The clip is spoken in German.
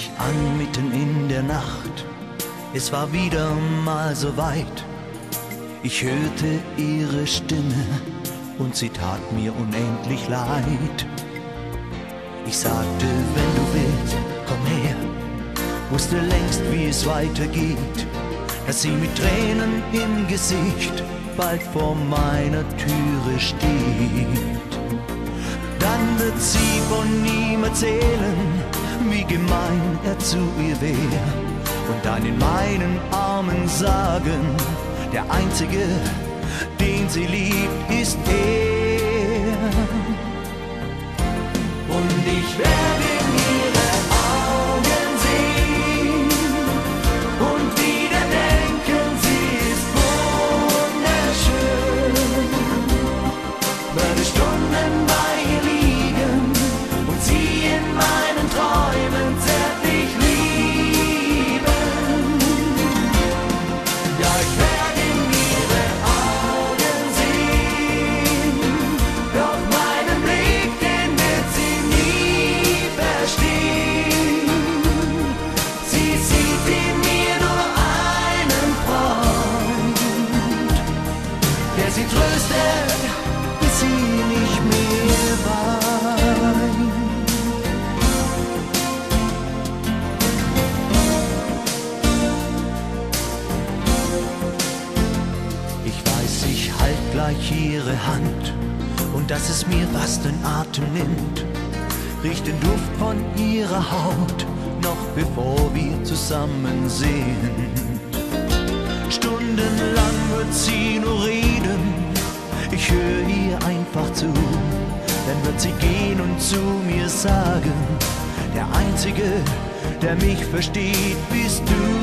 mich an mitten in der Nacht. Es war wieder mal so weit. Ich hörte ihre Stimme und sie tat mir unendlich leid. Ich sagte, wenn du willst, komm her, wusste längst, wie es weitergeht, dass sie mit Tränen im Gesicht bald vor meiner Türe steht. Dann wird sie von ihm erzählen, wie gemein er zu ihr wär, und dann in meinen Armen sagen, der Einzige, den sie liebt, ist er. Und ich werde in ihre Augen sehen und wieder denken, sie ist wunderschön. Werde Stunden bei ihr liegen und sie in meinen Träumen zärtlich lieben. Ja, ich werde in ihre Augen sehen, doch meinen Blick, den wird sie nie verstehen. Sie sieht in mir nur einen Freund, der sie tröstet, bis sie nicht mehr weint. Ich weiß, ich halt gleich ihre Hand und dass es mir fast den Atem nimmt. Riecht den Duft von ihrer Haut, noch bevor wir zusammen sind. Stundenlang wird sie nur reden, ich höre ihr einfach zu. Dann wird sie gehen und zu mir sagen, der Einzige, der mich versteht, bist du.